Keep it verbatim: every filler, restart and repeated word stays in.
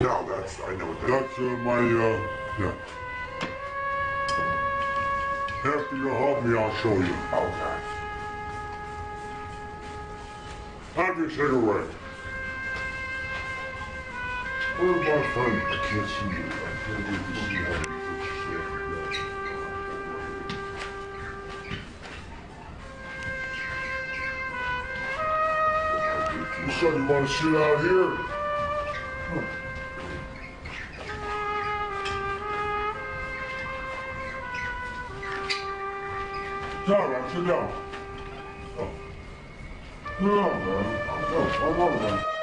Yeah, that's, I know that. That's uh, my, uh, yeah. After you help me, I'll show you. Okay. Have your cigarette. Where's my friend? I can't see you. I can't wait to see how you You said you want to sit out here? Huh. Sit down, sit down. Oh. Sit down, man. I'm, I'm, I'm, I'm,